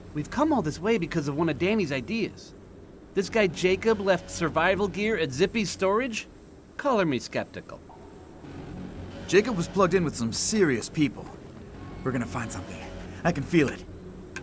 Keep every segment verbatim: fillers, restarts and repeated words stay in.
We've come all this way because of one of Danny's ideas. This guy Jacob left survival gear at Zippy's storage? Color me skeptical. Jacob was plugged in with some serious people. We're gonna find something. I can feel it.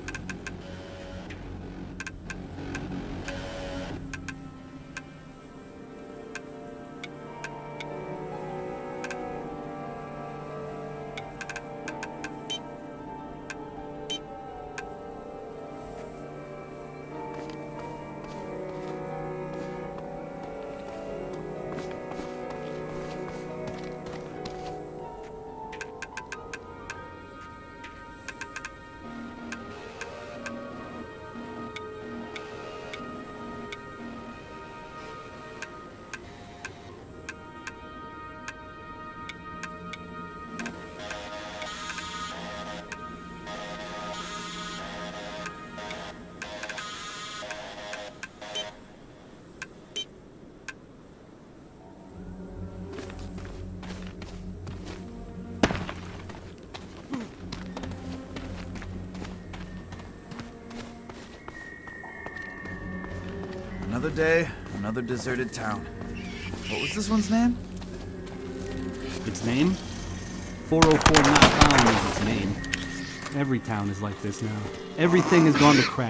Another day, another deserted town. What was this one's name? Its name? four oh four Not Found is its name. Every town is like this now. Everything has gone to crap.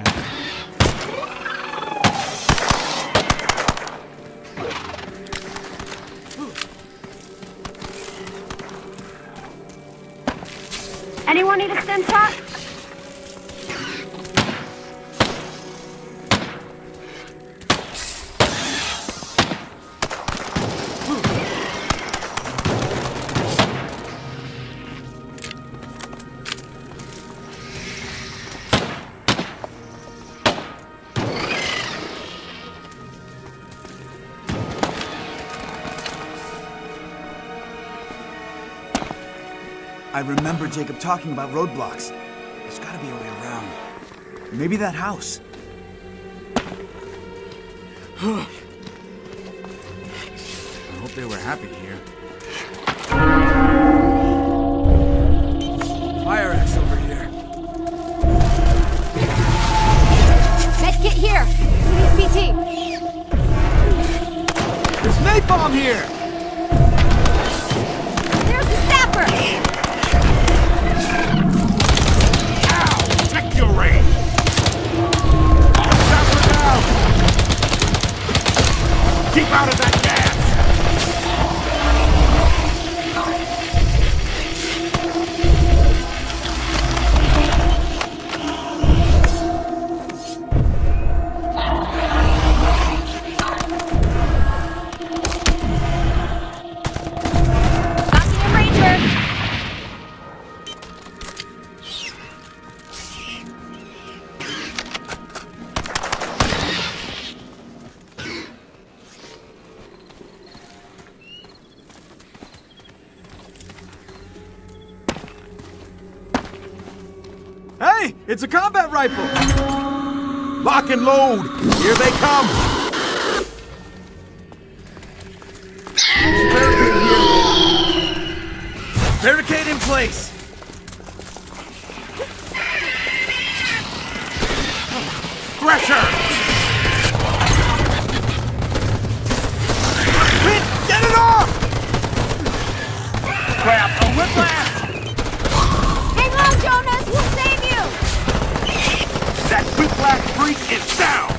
Anyone need a stim shot? I remember Jacob talking about roadblocks. There's gotta be a way around. Maybe that house. I hope they were happy here. Fire axe over here. Medkit here! P T. There's napalm here! There's the sapper! Your range. Sapper down. Keep out of that gas. Hey! It's a combat rifle! Lock and load! Here they come! Barricade here! Barricade in place! Thresher! Quit! Get it off! Crap! A whiplash! Hang on, Jonas! We'll save you! That whiplash freak is down!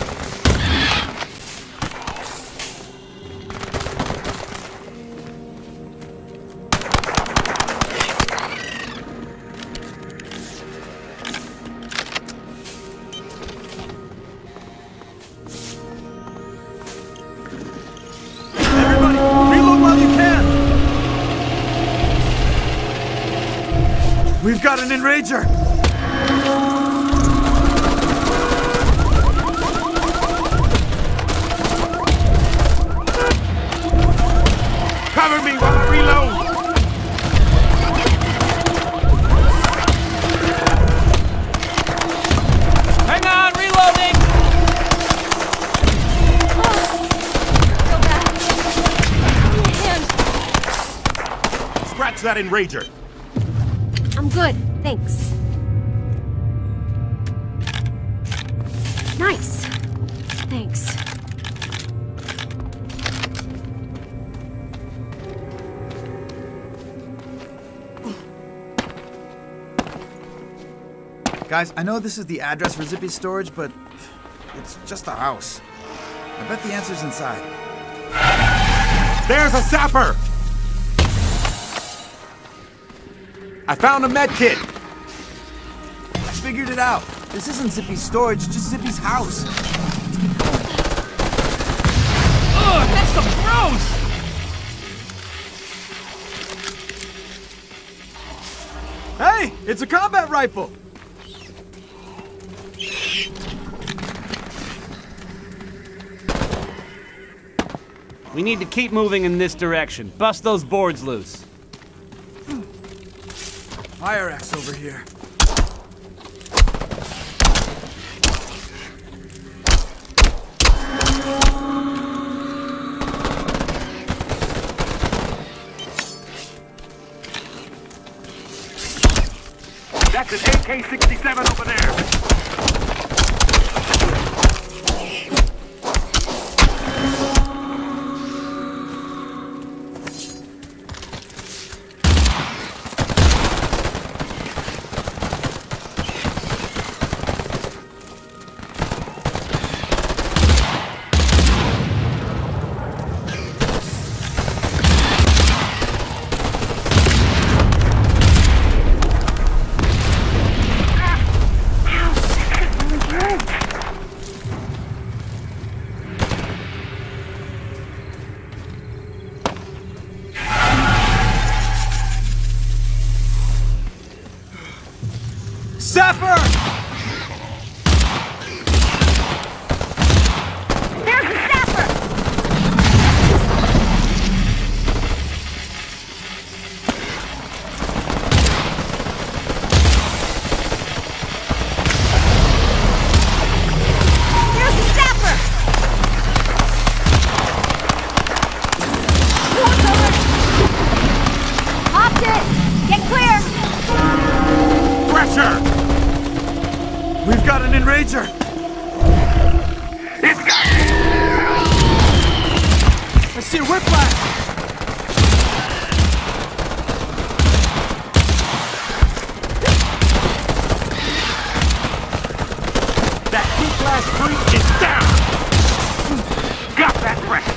Everybody, reload while you can! We've got an enrager! Cover me while I reload! Hang on, reloading! Scratch that enrager! I'm good, thanks. Thanks. Guys, I know this is the address for Zippy's storage, but it's just a house. I bet the answer's inside. There's a sapper! I found a med kit! I figured it out. This isn't Zippy's storage, it's just Zippy's house. Ugh, that's so gross! Hey, it's a combat rifle! We need to keep moving in this direction. Bust those boards loose. Fire axe over here. That's an A K sixty-seven over there! Sapper! There's a sapper! There's a sapper! Popped it! Get clear! Pressure! We've got an enrager! It's got I see a whiplash! that whiplash freak is down! Got that pressure!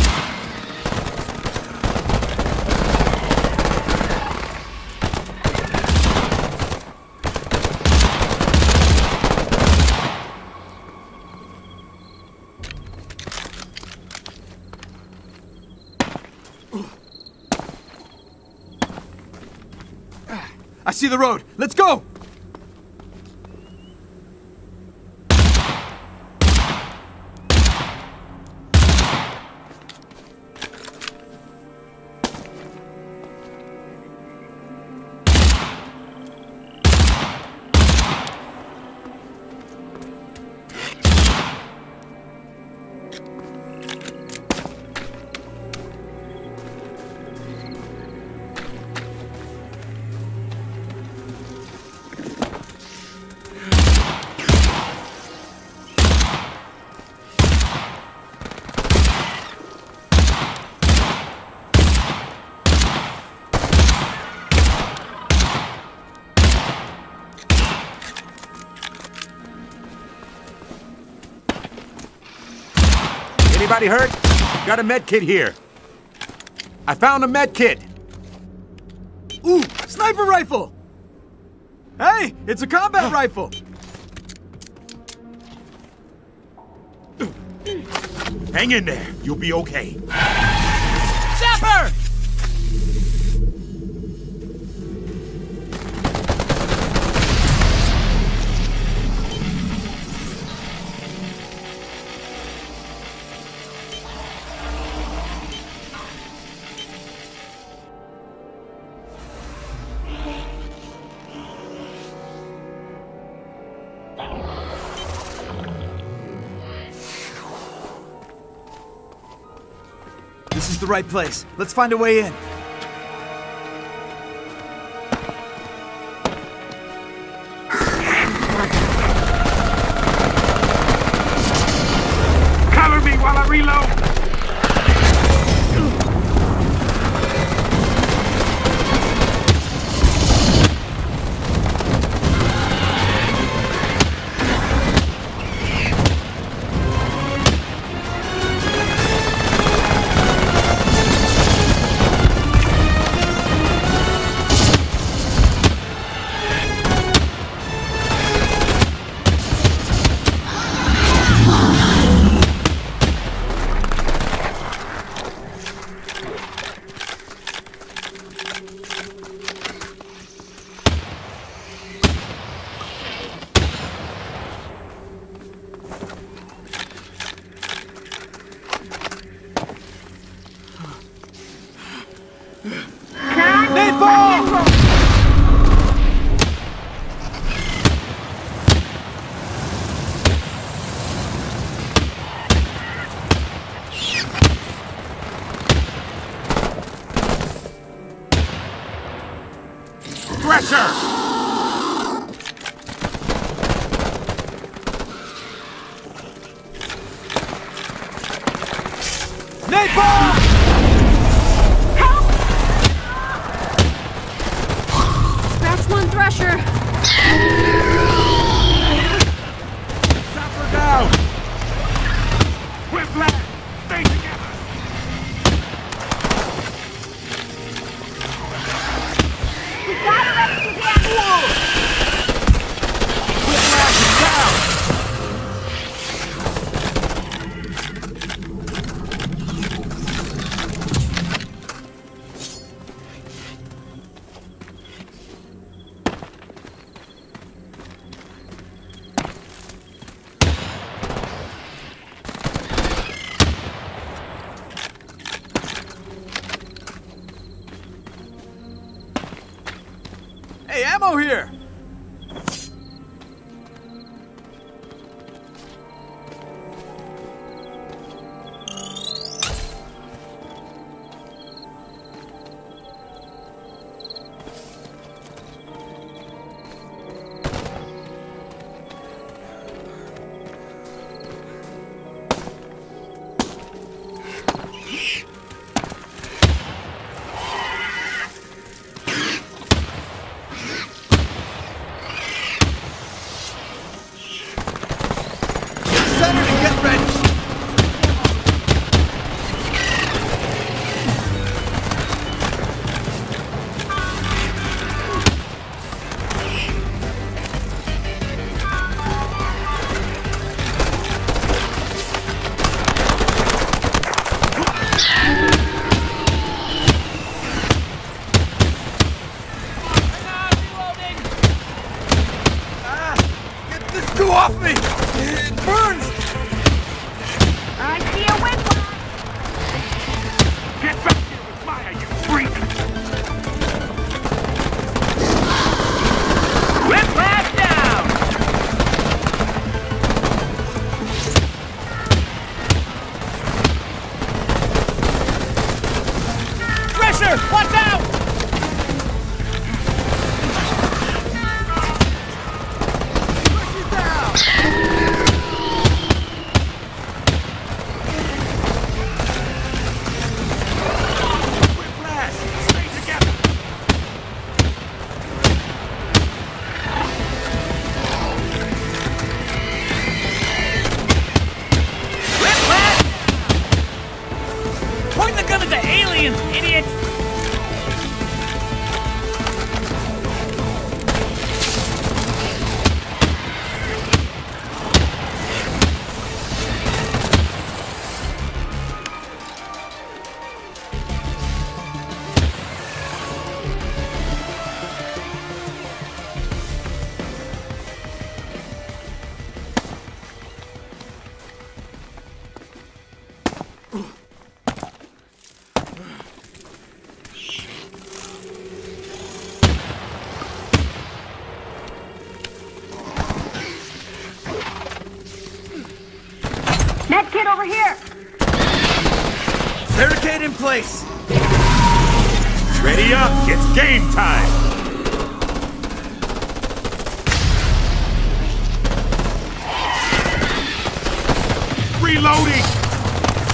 I see the road! Let's go! Anybody hurt? Got a med kit here. I found a med kit. Ooh, sniper rifle! Hey, it's a combat rifle! Hang in there. You'll be okay. Sapper! This is the right place. Let's find a way in. Reload! Hey, ammo here! Off me! It burns! I see a whiplash! Get back here with fire, you freak! Whiplash down! Thresher! Watch out! Point the gun at the aliens, idiot! Medkit over here! Barricade in place! Ready up! It's game time! Reloading!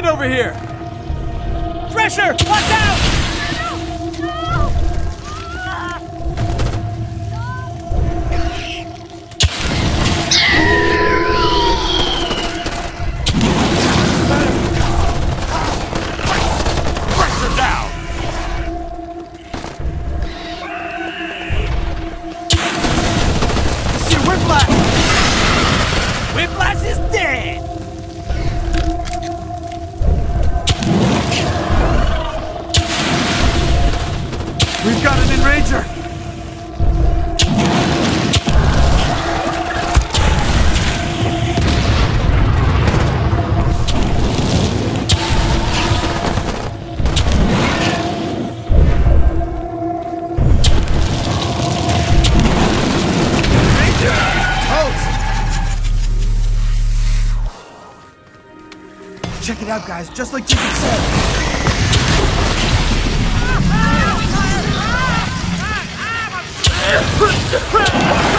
movement over here! Thresher, watch out! Pressure down! See Whiplash! Whiplash is dead! We've got an enrager! Check it out, guys, just like Jacob said. Ah!